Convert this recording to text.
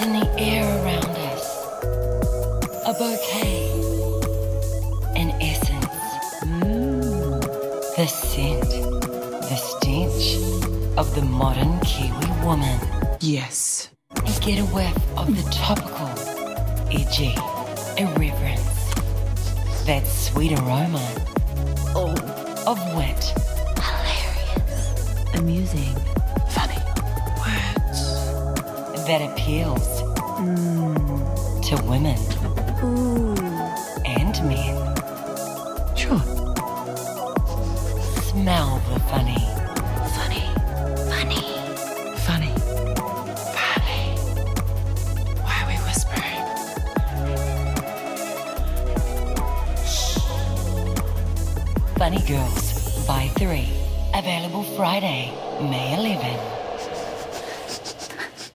It's in the air around us. A bouquet. An essence. The scent. The stench of the modern Kiwi woman. Yes. And get a whiff of the topical, edgy, irreverence. That sweet aroma. Oh, of wit. Hilarious. Amusing. Funny. Words. That appeals to women and men. Sure. Smell the funny. Funny. Funny. Funny. Funny. Why are we whispering? Funny Girls by 3. Available Friday, May 11.